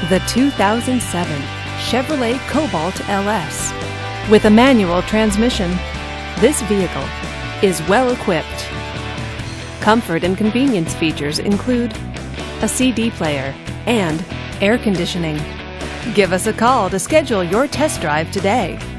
The 2007 Chevrolet Cobalt LS. With a manual transmission, this vehicle is well equipped. Comfort and convenience features include a CD player and air conditioning. Give us a call to schedule your test drive today.